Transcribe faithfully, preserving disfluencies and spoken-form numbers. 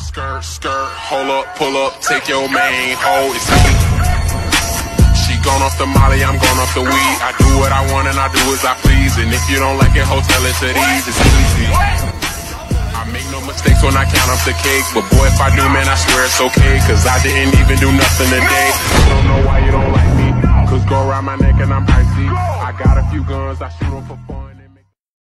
Skirt, skirt, hold up, pull up, take your main hoe, it's me. She gone off the molly, I'm gone off the weed. I do what I want and I do as I please. And if you don't like it, hotel it to these, it's easy. I make no mistakes when I count up the cake. But boy, if I do, man, I swear it's okay. Cause I didn't even do nothing today. I don't know why you don't like me. Cause go around my neck and I'm icy. I got a few guns, I shoot them for fun.